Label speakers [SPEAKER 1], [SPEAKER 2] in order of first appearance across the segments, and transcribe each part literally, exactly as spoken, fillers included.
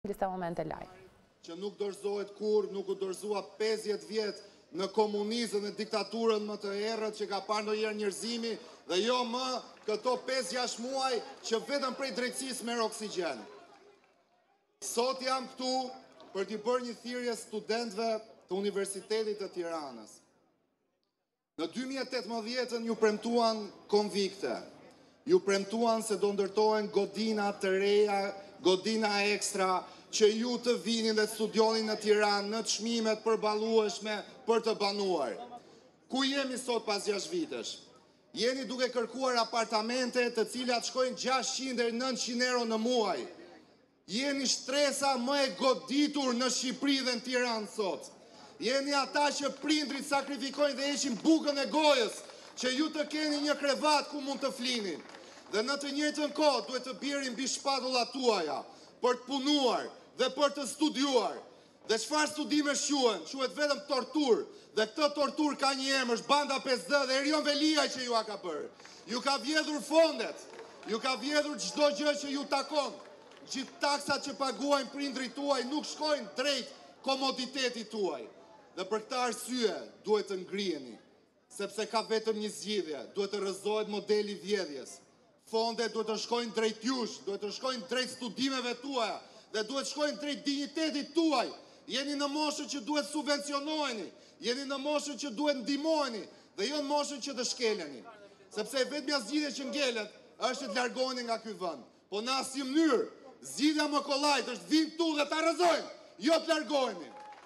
[SPEAKER 1] disa momente live.
[SPEAKER 2] Që nuk dorëzohet kur, nuk u dorëzua pesëdhjetë vjet në komunizëm në diktaturën më të errët që ka parë ndonjëherë njerëzimi, dhe jo më këto pesë gjashtë muaj që vetëm prej drejtësisë merr oksigjen. Sot jam këtu për t'i bërë një thirrje studentëve të Universitetit të Tiranës. Në dy mijë e tetëmbëdhjetë ju premtuan konvikte. Ju premtuan se do ndërtohen godina të reja, godina ekstra, që ju të vinin dhe studionin në Tiranë në çmimet përballueshme për të banuar. Ku jemi sot pas gjashtë vitesh? Jeni duke kërkuar apartamente të cilat shkojnë gjashtëqind deri në nëntëqind euro në muaj. Jeni shtresa më e goditur në Shqipëri dhe në Tiranë sot. Jeni ata që prindrit sakrifikojnë dhe heqin bukën e gojës, që ju të keni një krevat ku mund të flini. Dhe në të njëjtën kohë duhet të bjerë mbi shpatullat tuaja për të punuar dhe për të studiuar. Dhe çfarë studime quhen? Quhet vetëm tortur. Dhe këtë tortur ka një emër, është Banda pesë D dhe Erion Veliaj që ju a ka bërë. Ju ka vjedhur fondet, ju ka vjedhur çdo gjë që ju takon. Gjithë taksat që paguajnë prindrit tuaj nuk shkojnë drejt komoditetit tuaj. Dhe për këtë arsye duhet të ngriheni, sepse ka vetëm një zgjidhje, duhet të rrëzohet modeli vjedhjes. Fondet duhet të shkojnë drejt jush, duhet të shkojnë drejt studimeve tuaja, dhe duhet të shkojnë drejt dinjitetit tuaj. Jeni në moshën që duhet subvencionoheni, jeni në moshën që duhet ndihmoheni, dhe jo në moshën që të shkeleni. Sepse vetmja zgjidhje që ngelet është të largoheni nga ky vend. Po në asnjë mënyrë, zgjidhja më kollajt është vim këtu dhe ta rrëzojmë, jo të largohemi.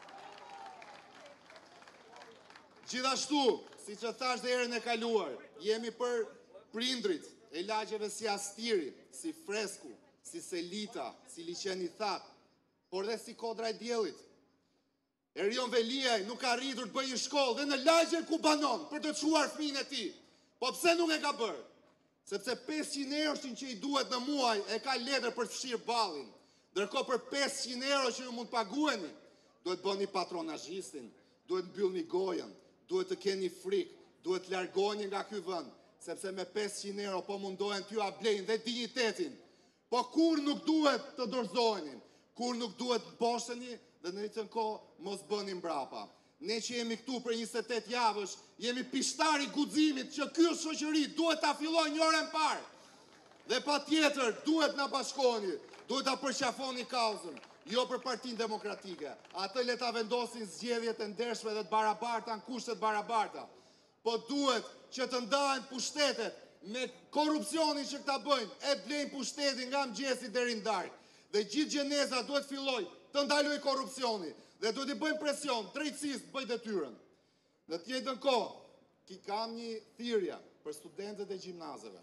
[SPEAKER 2] Gjithashtu, siç e thash dhe herën e kaluar, jemi për prindrit e lagjeve si Astiri, si Fresku, si Selita, si Liçeni That, por dhe si Kodra e Diellit. Erion Veliaj nuk ka arritur të bëjë një shkollë dhe në lagje ku banon për të çuar fëmijën e tij. Po pse nuk e ka bërë? Sepse pesëqind euro që i duhet në muaj e ka letër për të fshirë ballin. Ndërkohë për pesëqind euro që ju mund të paguheni, duhet bëni patronazhistin, duhet mbyllni gojën, duhet të keni frikë, duhet të largoheni nga ky vend, sepse me pesëqind euro po mundohen t'ju a blejnë dhe dinjitetin. Po kur nuk duhet të dorëzoheni, kur nuk duhet të mposheni dhe në një kohë mos bëni mbrapa. Ne që jemi këtu për njëzet e tetë javësh, jemi pishtari guximit që ky shoqëri duhet ta fillojë një orën parë. Dhe patjetër duhet na bashkoheni, duhet ta përqafoni kauzën, jo për Partinë Demokratike. Atë le ta vendosin zgjedhjet e ndershme dhe të barabarta në kushte të barabarta. Po duhet që të ndahen pushtetet me korrupsionin që këta bëjnë, e blejnë pushtetin nga mëngjesi deri në darkë. Dhe gjithë gjeneza duhet filloj të ndaloj korrupsioni dhe duhet i bëjmë presion, drejtësisë të bëjë detyrën. Në të njëjtën kohë, ki kam një thirrje për studentët e gjimnazeve.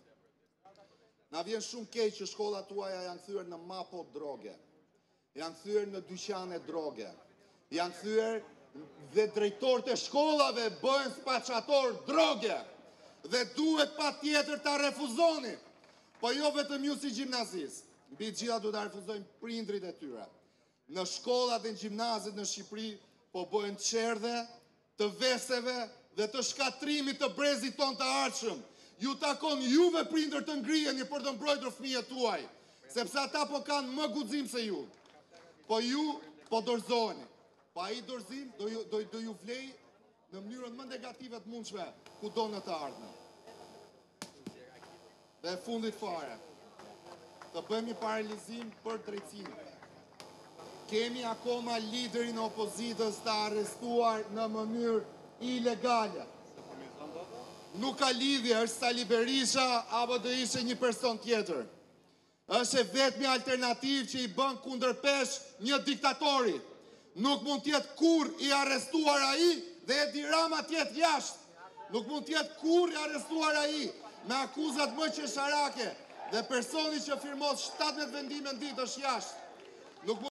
[SPEAKER 2] Na vjen shumë keq që shkollat tuaja janë kthyer në mapo droge, janë kthyer në dyqane droge, janë kthyer dhe drejtorët e shkollave bëhen spaçator droge. Dhe duhet pa tjetër ta refuzoni, po jo vetëm ju si gjimnazist, mbi gjitha duhet ta refuzojnë prindrit e tyre. Në shkollat dhe në gjimnazet në Shqipëri po bëhen çerdhe të veseve dhe të shkatrimit të brezit ton të ardhshëm. Ju takon juve prindër të ngriheni për të mbrojtur fëmijët tuaj, sepse ata po kanë më guxim se ju. Po ju po dorëzoheni. Pa ai dorëzim do ju do, do ju vlej në mënyrën më negative të mundshme kudo në të ardhmen. Dhe fundit fare, të bëjmë një paralizim për drejtsinë. Kemi akoma liderin e opozitës të arrestuar në mënyrë ilegale. Nuk ka lidhje, është Sali Berisha apo do ishte një person tjetër. Është e vetmi alternativë që i bën kundërpesh një diktatori. Nuk mund tjetë kur i arrestuar ai dhe Edi Rama tjetë jashtë. Nuk mund tjetë kur i arrestuar ai me akuzat më qesharake dhe personi që firmos shtatëdhjetë vendime në ditë është jashtë. Nuk